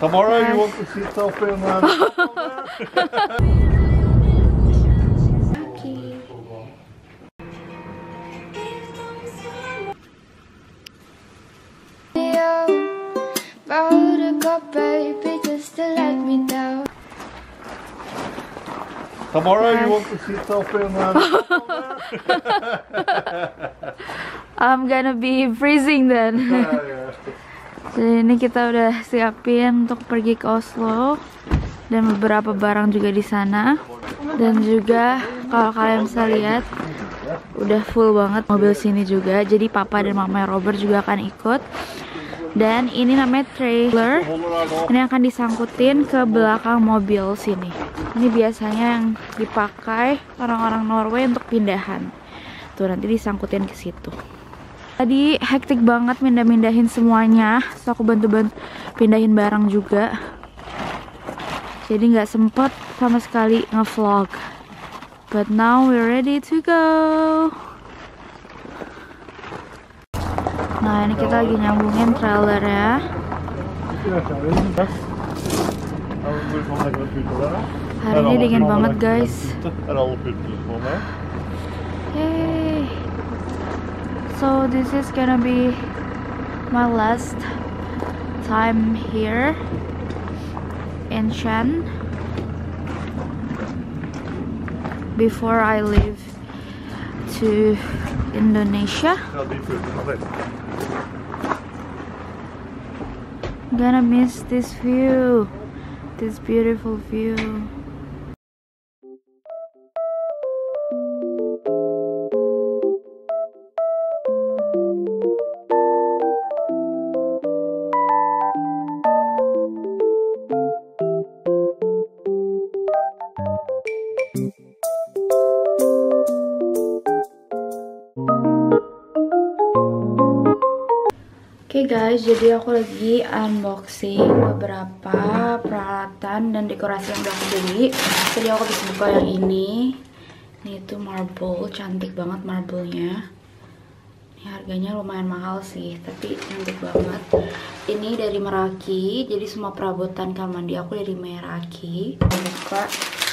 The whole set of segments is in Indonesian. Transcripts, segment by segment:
Tomorrow you want to sit up in Tomorrow you want to sit up in I'm gonna be freezing then. Jadi ini kita udah siapin untuk pergi ke Oslo dan beberapa barang juga di sana. Dan juga kalau kalian bisa lihat udah full banget mobil sini juga. Jadi papa dan mama Robert juga akan ikut. Dan ini namanya trailer. Ini akan disangkutin ke belakang mobil sini. Ini biasanya yang dipakai orang-orang Norway untuk pindahan. Tuh nanti disangkutin ke situ. Tadi hektik banget mindahin semuanya. So aku bantu-bantu pindahin barang juga. Jadi nggak sempet sama sekali nge-vlog. But now we're ready to go. Nah ini kita lagi nyambungin trailer ya. Hari ini dingin banget guys. Yay. So this is gonna be my last time here in Shan before I leave to Indonesia. I'm gonna miss this view, this beautiful view. Oke guys, jadi aku lagi unboxing beberapa peralatan dan dekorasi yang udah aku beli. Jadi aku bisa buka yang ini. Ini tuh marble, cantik banget marble-nya. Ini harganya lumayan mahal sih, tapi cantik banget. Ini dari Meraki, jadi semua perabotan kamar mandi aku dari Meraki. Aku buka.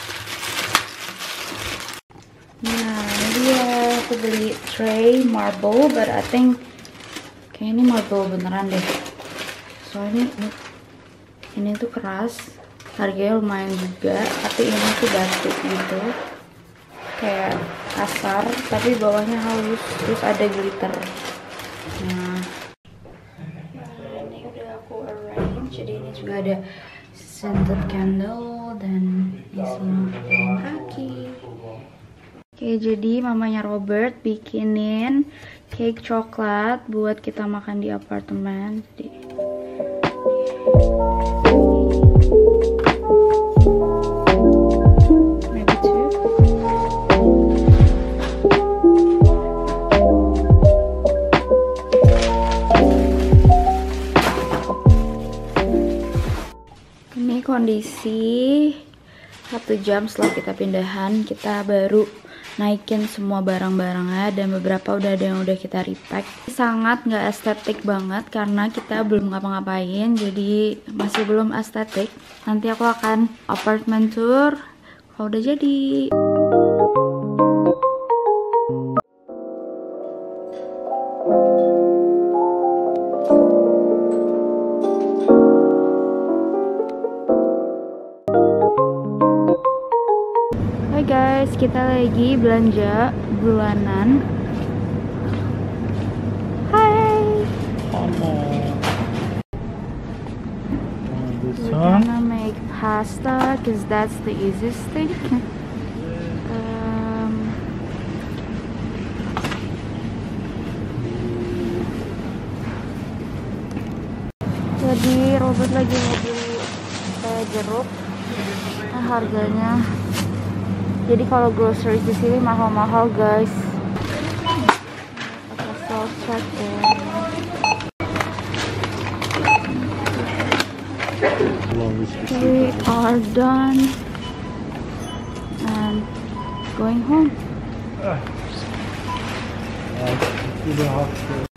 Nah, ini dia, aku beli tray marble, but I think kayak ini marble beneran deh. Soalnya ini tuh keras, harganya lumayan juga. Tapi ini tuh batu gitu, kayak kasar, tapi bawahnya halus, terus ada glitter. Nah ini udah aku arrange. Jadi ini juga ada scented candle dan ini semua dari Meraki. Oke, jadi mamanya Robert bikinin cake coklat buat kita makan di apartemen. Maybe two. Ini kondisi 1 jam setelah kita pindahan, kita baru naikin semua barang-barangnya dan beberapa udah ada yang udah kita repack. Sangat nggak estetik banget karena kita belum ngapa-ngapain, jadi masih belum estetik. Nanti aku akan apartment tour kalau udah jadi. Hai guys, kita lagi belanja bulanan. Hai. We're gonna make pasta because that's the easiest thing. Jadi Robert lagi mau beli jeruk. Nah, harganya. Jadi kalau grocery di sini mahal-mahal guys. Pakai salt shaker. We are done and going home.